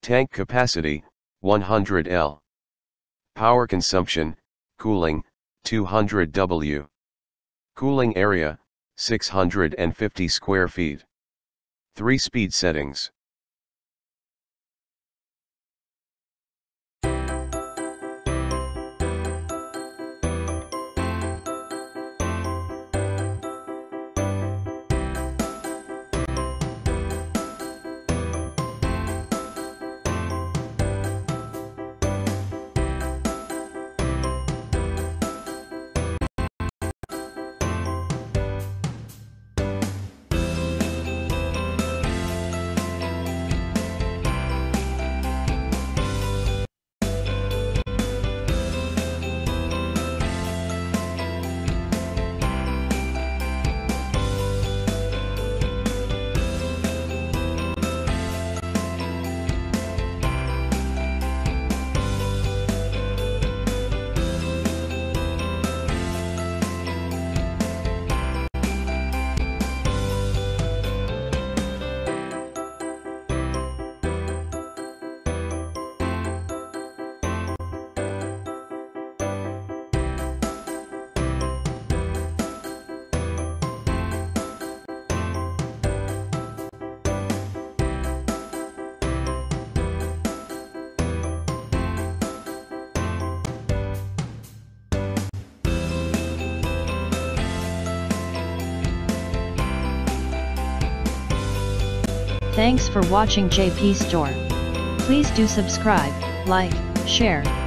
Tank capacity, 100 L. Power consumption, cooling, 200 W. Cooling area, 650 square feet. 3 speed settings. Thanks for watching JP Store. Please do subscribe, like, share,